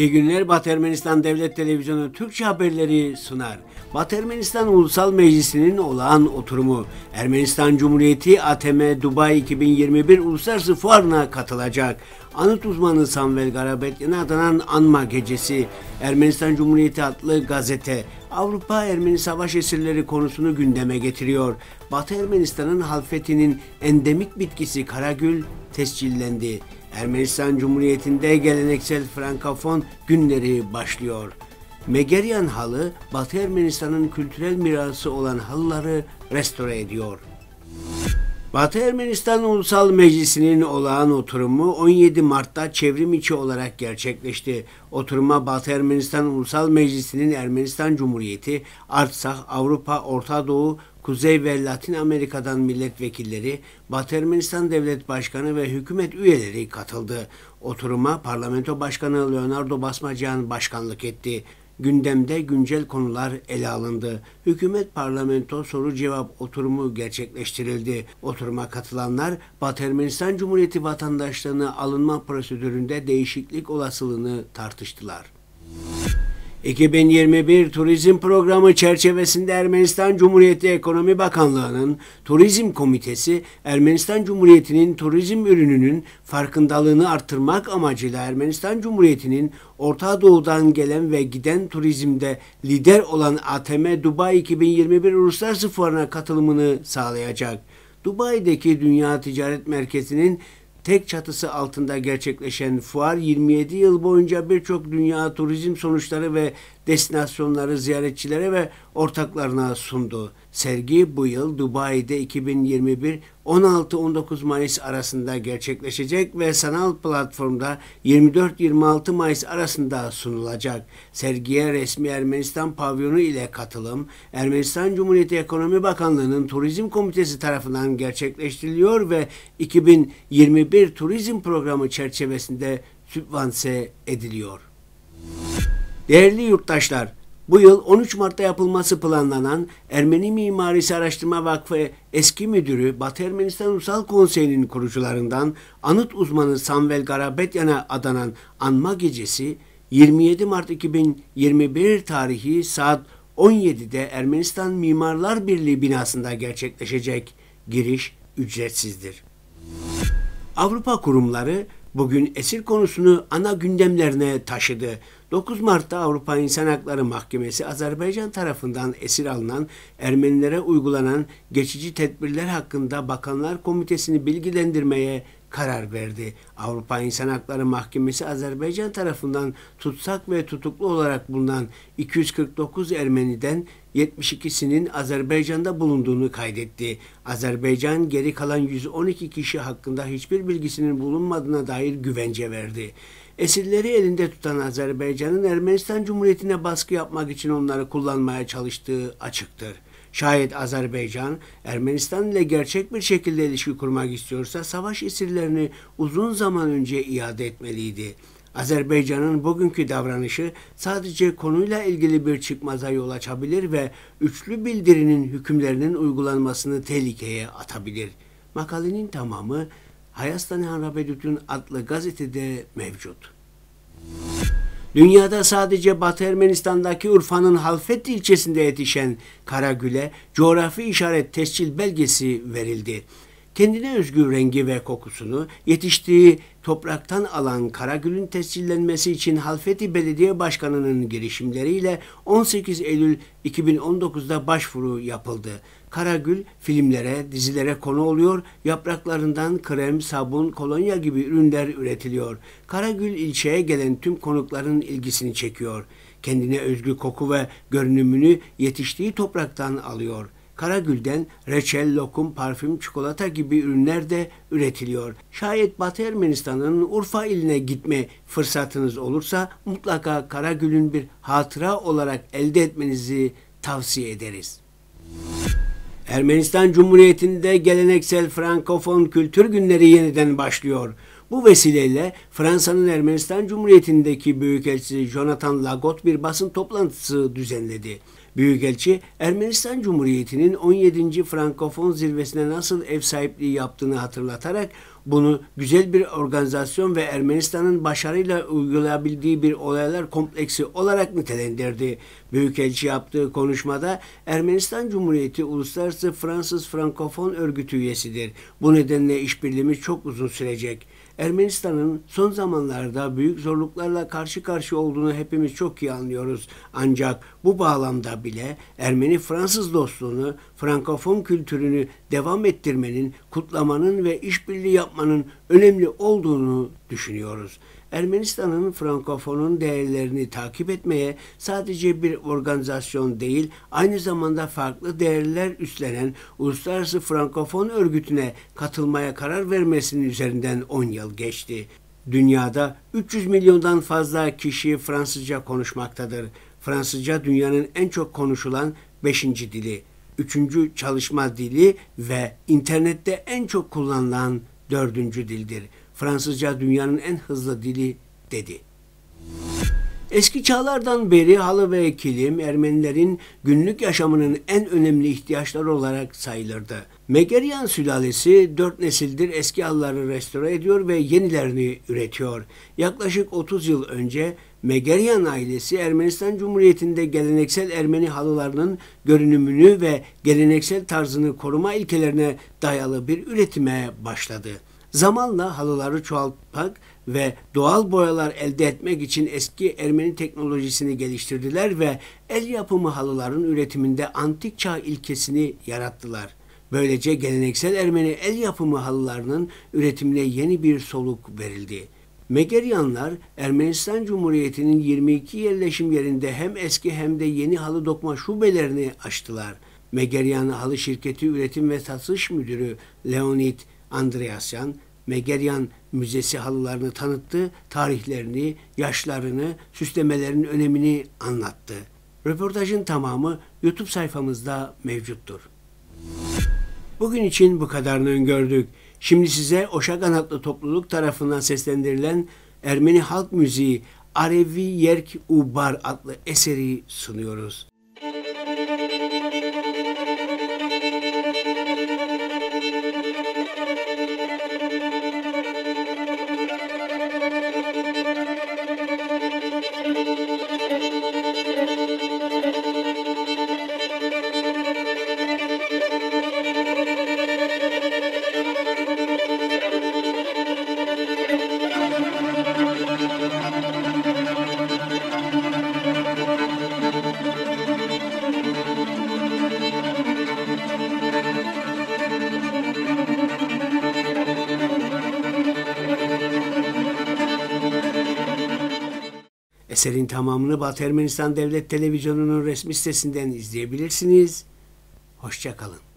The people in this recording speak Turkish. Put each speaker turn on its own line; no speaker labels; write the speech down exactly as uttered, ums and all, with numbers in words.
İyi günler. Batı Ermenistan Devlet Televizyonu Türkçe haberleri sunar. Batı Ermenistan Ulusal Meclisi'nin olağan oturumu Ermenistan Cumhuriyeti A T M Dubai iki bin yirmi bir Uluslararası Fuarı'na katılacak. Anıt uzmanı Samvel Garabetyan'a adanan anma gecesi, Ermenistan Cumhuriyeti adlı gazete Avrupa Ermeni savaş esirleri konusunu gündeme getiriyor. Batı Ermenistan'ın halfetinin endemik bitkisi karagül tescillendi. Ermenistan Cumhuriyeti'nde geleneksel Frankofon günleri başlıyor. Megeryan halı, Batı Ermenistan'ın kültürel mirası olan halıları restore ediyor. Batı Ermenistan Ulusal Meclisi'nin olağan oturumu on yedi Mart'ta çevrim içi olarak gerçekleşti. Oturuma Batı Ermenistan Ulusal Meclisi'nin Ermenistan Cumhuriyeti, Artsakh, Avrupa, Orta Doğu, Kuzey ve Latin Amerika'dan milletvekilleri, Batı Ermenistan Devlet Başkanı ve hükümet üyeleri katıldı. Oturuma Parlamento Başkanı Leonardo Basmacan başkanlık etti. Gündemde güncel konular ele alındı. Hükümet parlamento soru cevap oturumu gerçekleştirildi. Oturuma katılanlar Batı Ermenistan Cumhuriyeti vatandaşlığına alınma prosedüründe değişiklik olasılığını tartıştılar. iki bin yirmi bir Turizm Programı çerçevesinde Ermenistan Cumhuriyeti Ekonomi Bakanlığı'nın Turizm Komitesi, Ermenistan Cumhuriyeti'nin turizm ürününün farkındalığını artırmak amacıyla Ermenistan Cumhuriyeti'nin Orta Doğu'dan gelen ve giden turizmde lider olan A T M Dubai iki bin yirmi bir Uluslararası Fuarı'na katılımını sağlayacak. Dubai'deki Dünya Ticaret Merkezi'nin tek çatısı altında gerçekleşen fuar yirmi yedi yıl boyunca birçok dünya turizm sonuçları ve destinasyonları ziyaretçilere ve ortaklarına sundu. Sergi bu yıl Dubai'de iki bin yirmi bir on altı on dokuz Mayıs arasında gerçekleşecek ve sanal platformda yirmi dört yirmi altı Mayıs arasında sunulacak. Sergiye resmi Ermenistan pavyonu ile katılım, Ermenistan Cumhuriyeti Ekonomi Bakanlığı'nın Turizm Komitesi tarafından gerçekleştiriliyor ve iki bin yirmi bir Turizm Programı çerçevesinde sübvanse ediliyor. Değerli yurttaşlar, bu yıl on üç Mart'ta yapılması planlanan Ermeni Mimarisi Araştırma Vakfı eski müdürü Batı Ermenistan Ulusal Konseyi'nin kurucularından anıt uzmanı Samvel Garabetyan'a adanan anma gecesi yirmi yedi Mart iki bin yirmi bir tarihi saat on yedide Ermenistan Mimarlar Birliği binasında gerçekleşecek. Giriş ücretsizdir. Avrupa kurumları bugün esir konusunu ana gündemlerine taşıdı. dokuz Mart'ta Avrupa İnsan Hakları Mahkemesi Azerbaycan tarafından esir alınan Ermenilere uygulanan geçici tedbirler hakkında Bakanlar Komitesi'ni bilgilendirmeye karar verdi. Avrupa İnsan Hakları Mahkemesi Azerbaycan tarafından tutsak ve tutuklu olarak bulunan iki yüz kırk dokuz Ermeniden yetmiş ikisinin Azerbaycan'da bulunduğunu kaydetti. Azerbaycan geri kalan yüz on iki kişi hakkında hiçbir bilgisinin bulunmadığına dair güvence verdi. Esirleri elinde tutan Azerbaycan'ın Ermenistan Cumhuriyeti'ne baskı yapmak için onları kullanmaya çalıştığı açıktır. Şayet Azerbaycan, Ermenistan ile gerçek bir şekilde ilişki kurmak istiyorsa savaş esirlerini uzun zaman önce iade etmeliydi. Azerbaycan'ın bugünkü davranışı sadece konuyla ilgili bir çıkmaza yol açabilir ve üçlü bildirinin hükümlerinin uygulanmasını tehlikeye atabilir. Makalenin tamamı Hayastani Hanrabedutun adlı gazetede mevcut. Dünyada sadece Batı Ermenistan'daki Urfa'nın Halfet ilçesinde yetişen karagüle coğrafi işaret tescil belgesi verildi. Kendine özgü rengi ve kokusunu yetiştiği topraktan alan karagülün tescillenmesi için Halfeti Belediye Başkanı'nın girişimleriyle on sekiz Eylül iki bin on dokuz'da başvuru yapıldı. Karagül filmlere, dizilere konu oluyor, yapraklarından krem, sabun, kolonya gibi ürünler üretiliyor. Karagül ilçeye gelen tüm konukların ilgisini çekiyor. Kendine özgü koku ve görünümünü yetiştiği topraktan alıyor. Karagül'den reçel, lokum, parfüm, çikolata gibi ürünler de üretiliyor. Şayet Batı Ermenistan'ın Urfa iline gitme fırsatınız olursa mutlaka Karagül'ün bir hatıra olarak elde etmenizi tavsiye ederiz. Ermenistan Cumhuriyeti'nde geleneksel Frankofon Kültür Günleri yeniden başlıyor. Bu vesileyle Fransa'nın Ermenistan Cumhuriyeti'ndeki Büyükelçisi Jonathan Lagot bir basın toplantısı düzenledi. Büyükelçi, Ermenistan Cumhuriyeti'nin on yedinci Frankofon zirvesine nasıl ev sahipliği yaptığını hatırlatarak Bunu güzel bir organizasyon ve Ermenistan'ın başarıyla uygulayabildiği bir olaylar kompleksi olarak nitelendirdi. Büyükelçi yaptığı konuşmada Ermenistan Cumhuriyeti Uluslararası Fransız Frankofon Örgütü üyesidir. Bu nedenle işbirliğimiz çok uzun sürecek. Ermenistan'ın son zamanlarda büyük zorluklarla karşı karşıya olduğunu hepimiz çok iyi anlıyoruz. Ancak bu bağlamda bile Ermeni-Fransız dostluğunu, Frankofon kültürünü devam ettirmenin, kutlamanın ve işbirliği yapmanın önemli olduğunu düşünüyoruz. Ermenistan'ın Frankofon'un değerlerini takip etmeye sadece bir organizasyon değil, aynı zamanda farklı değerler üstlenen Uluslararası Frankofon Örgütü'ne katılmaya karar vermesinin üzerinden on yıl geçti. Dünyada üç yüz milyondan fazla kişi Fransızca konuşmaktadır. Fransızca dünyanın en çok konuşulan beşinci dili, üçüncü çalışma dili ve internette en çok kullanılan dördüncü dildir. Fransızca dünyanın en hızlı dili dedi. Eski çağlardan beri halı ve kilim Ermenilerin günlük yaşamının en önemli ihtiyaçları olarak sayılırdı. Megeryan sülalesi dört nesildir eski halıları restore ediyor ve yenilerini üretiyor. Yaklaşık otuz yıl önce Megeryan ailesi Ermenistan Cumhuriyeti'nde geleneksel Ermeni halılarının görünümünü ve geleneksel tarzını koruma ilkelerine dayalı bir üretime başladı. Zamanla halıları çoğaltmak ve doğal boyalar elde etmek için eski Ermeni teknolojisini geliştirdiler ve el yapımı halıların üretiminde antik çağ ilkesini yarattılar. Böylece geleneksel Ermeni el yapımı halılarının üretimine yeni bir soluk verildi. Megeryanlar Ermenistan Cumhuriyeti'nin yirmi iki yerleşim yerinde hem eski hem de yeni halı dokuma şubelerini açtılar. Megeryan Halı Şirketi Üretim ve Satış Müdürü Leonid Andreasyan, Megeryan Müzesi halılarını tanıttı, tarihlerini, yaşlarını, süslemelerin önemini anlattı. Röportajın tamamı YouTube sayfamızda mevcuttur. Bugün için bu kadarını öngördük. Şimdi size Oşagan adlı topluluk tarafından seslendirilen Ermeni halk müziği Arevi Yerk Ubar adlı eseri sunuyoruz. Eserin tamamını Batı Ermenistan Devlet Televizyonu'nun resmi sitesinden izleyebilirsiniz. Hoşça kalın.